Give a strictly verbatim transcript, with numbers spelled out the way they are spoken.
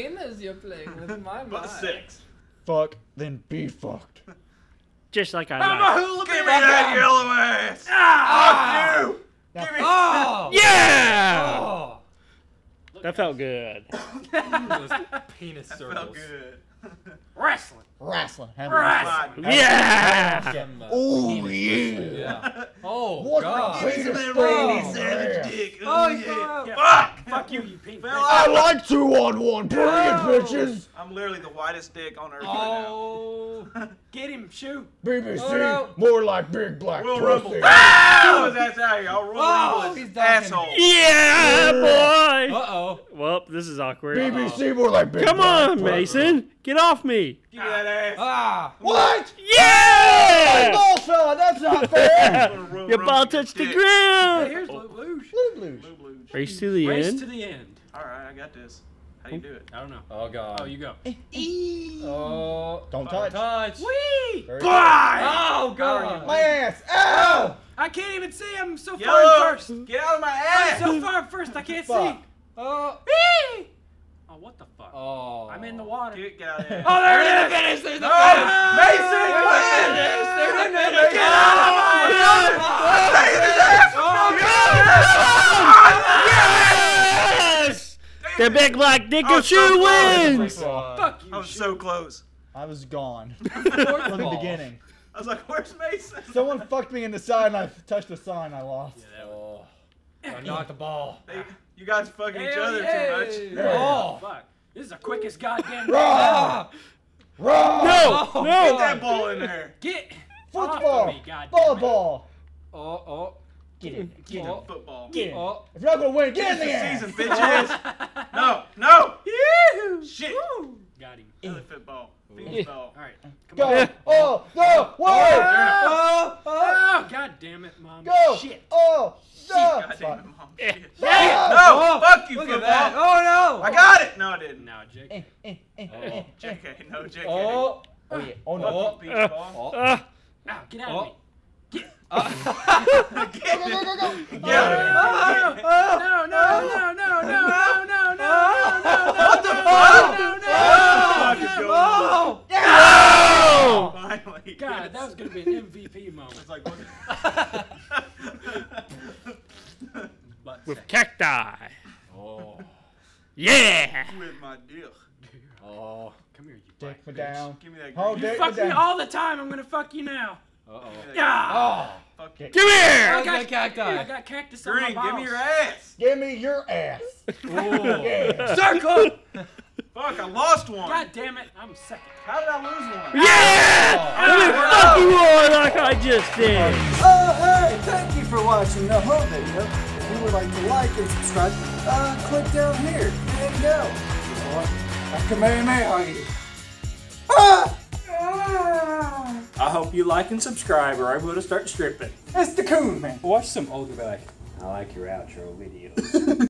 wieners you're playing with, my But mind. six. Fuck, then be fucked. Just like I I'm like. a hula Give me baby. that yellow ass. Ah! Fuck you. Now, Give me. Oh! Yeah! Oh! That felt good. Those penis That circles. felt good. Wrestling. wrestling. Have Wrestling. Fine. Yeah! Some, uh, Oh, penis yeah. wrestling, yeah. Oh, What God. the Give me some of that Oh, Randy man. Savage dick. Oh, Ooh, he fell out. yeah. Yeah. Fuck. Fuck you, you pink Fell bitch. I out. like two on one. Bring it, bitches. I'm literally the whitest dick on earth Oh, get him, shoot. B B C, Oh, no. more like big black We'll pussy. rumble. Ah! That's out here. I'll rumble Oh, into he's his ducking. asshole. Yeah, boy! Uh-oh. Well, this is awkward. B B C, more like big Come black on, pussy. Mason. Get off me. Give me that ass. Ah. What? My Yeah! ball fell. That's not fair. Your ball touched the Hey, ground. here's Blue Blues. Blue blues. Blue blues. Race to the Race end. to the end. All right, I got this. How you do it? I don't know. Oh, God. Oh, you go. Eee. Oh. Don't touch. Touch. Whee! Very Bye. Oh, God. My ass. Ow. I can't even see. I'm so far Yellow. first. Get out of my I'm ass. so far first. I can't Fuck. see. Oh. Whee! Oh, what the fuck? Oh. I'm in the water. Get, get out of here. Oh, there it is. Finish. There's the No, finish. Mason, There's win. the finish. There's the finish. Get out of my Yes! The big black dick Oh, of so shoe close. wins. Fuck you. I was so close. I was gone Fourth from the ball. beginning. I was like, where's Mason? Someone fucked me in the side and I touched the sign. I lost. Oh. I knocked the ball. Hey, you guys fucking each Hey, other hey. too much. Oh. Fuck. This is the quickest goddamn Rah! Rah! No, Oh, no. Get that ball in there. Get Football. off of me, goddamn Ball it. ball. Oh, oh. Get in. Get in. Oh. Football. Get in. Oh. If you're not gonna win, get in It's the the ass. season, bitches. No, no. Yoo-hoo. Shit. Woo. Got him. Another football. Football. All right. Come Go. on. Oh, no. Whoa. Oh, oh, God damn it, Mom. Go. Shit. Oh. No. God damn Fuck. it, Mom. Shit. Ah! No, fuck you, Look football. at that. Oh, no. I got it. No, I didn't. Now, Jake. Eh, eh, eh, Oh. eh, eh. J K, no, J K. Oh. Oh, yeah. Oh, no. Oh. Beach Uh, ball. uh, Ow, get out Oh. of me. Get. Go, go, go, go. Yeah. Oh, no, no, no, no, no, no, no, no, no, no, no. What the no, fuck? No, no, What the fuck no, is no. going on? Oh. no! Finally. God, yes. that was gonna be an M V P moment. It's like, what? Butt With sack. cacti. Oh. Yeah! With my dick. Oh. Come here, you Dick black me bitch. down. Give me that Oh, green. You dick fuck me me down. all the time. I'm gonna fuck you now. Uh-oh. Yeah. Fuck you. Come I here! got cacti. I got cactus on my Green, balls. give me your ass. Give me your ass. Yeah. Circle. Fuck, I lost one. God damn it, I'm second. How did I lose one? Yeah! Let me fuck you all like I just did. Oh, hey, thank you for watching the whole video. If you would like to like and subscribe, uh, click down here. There you go. Or I can marry Mary Huggy. Ah! Ah! I hope you like and subscribe or I'm going to start stripping. It's the coon, man. Watch some older be like, I like your outro videos.